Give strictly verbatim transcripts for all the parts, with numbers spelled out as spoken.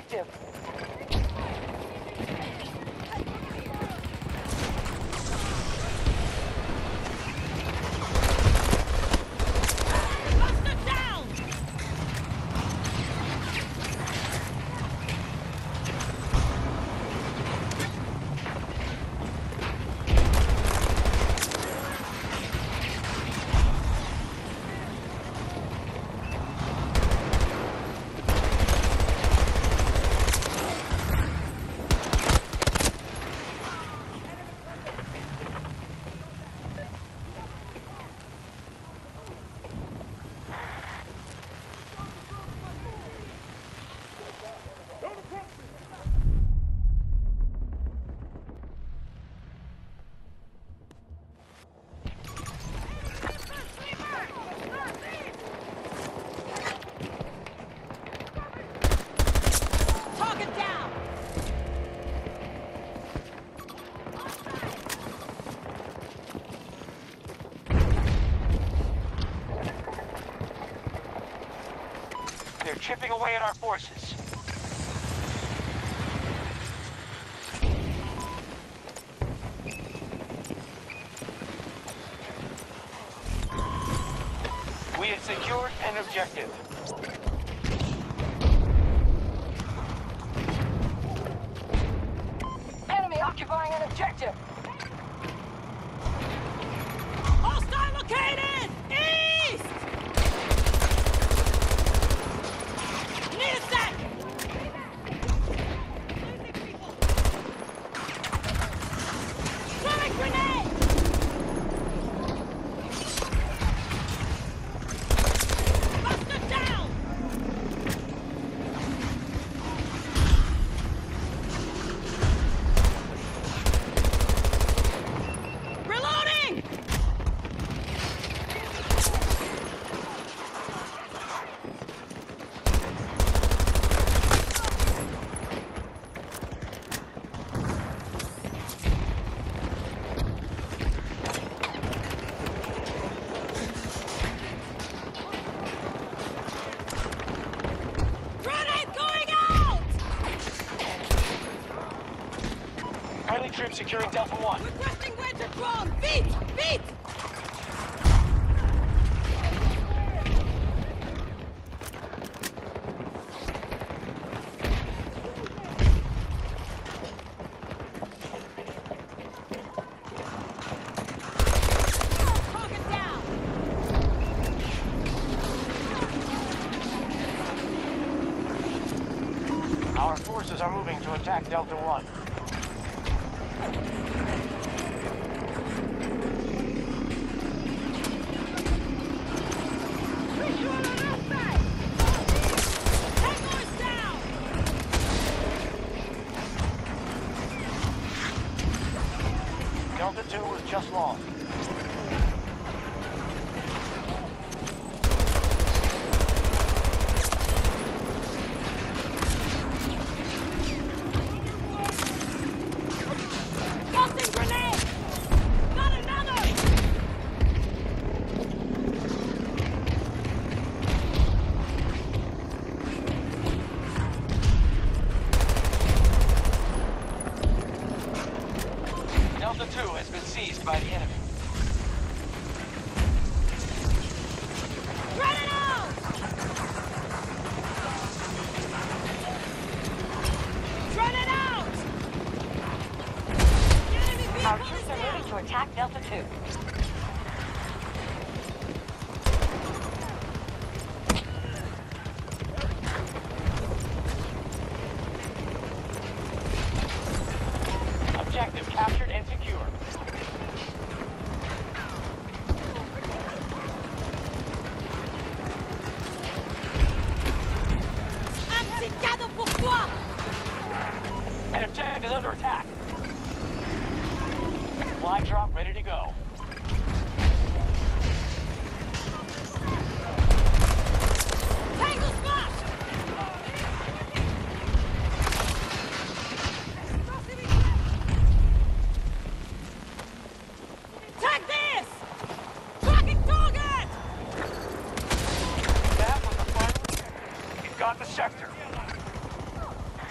objective. They're chipping away at our forces. We have secured an objective. Enemy occupying an objective. Hostile located! East! Need a sec! Throwing grenade! Buster down! Reloading! Grenade going out! Friendly troops securing Delta One. Requesting winter drone! Beat! Beat! Target down! Our forces are moving to attack Delta One. Tango is down! Delta Two was just lost. Tossing grenade! Got another! Delta Two has been seized by the enemy. Run it out! Run it out! The enemy Our vehicle is troops are moving to down! attack Delta Two. Objective captured and secure. Abdicado pour toi! An objective is under attack. Fly drop ready to go. Tango smash! Take this! Tracking target! That was the final. You've got the sector.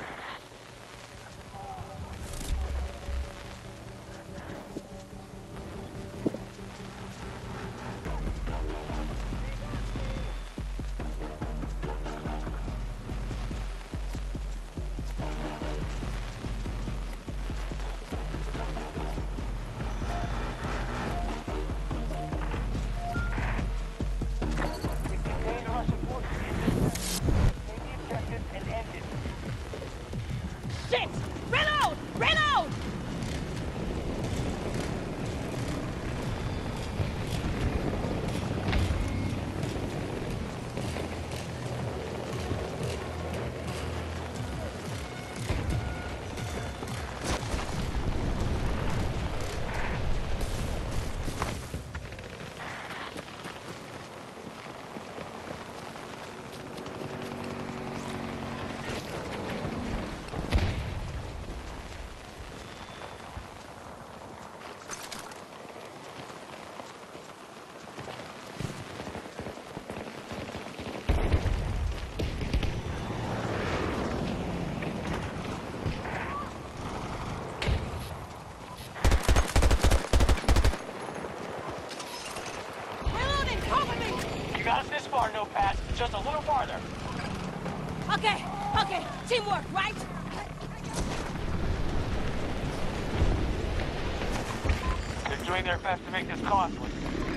got us this far, no pass. Just a little farther. Okay, okay. Teamwork, right? They're doing their best to make this costly.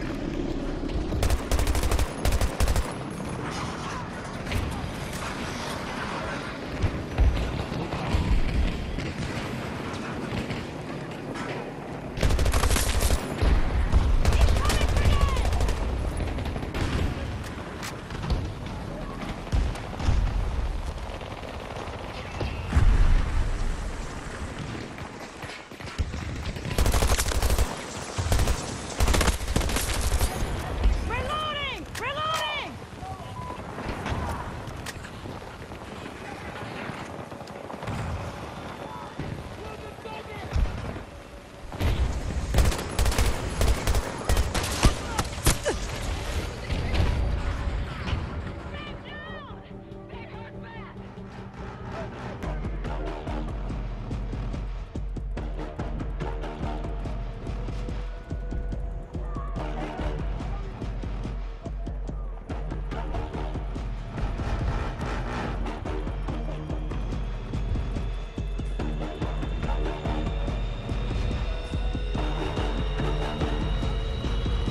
Reloading! Reloading!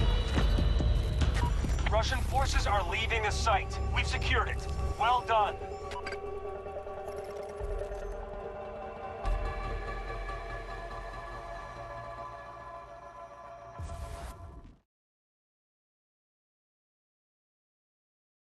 Russian forces are leaving the site. We've secured it. Well done.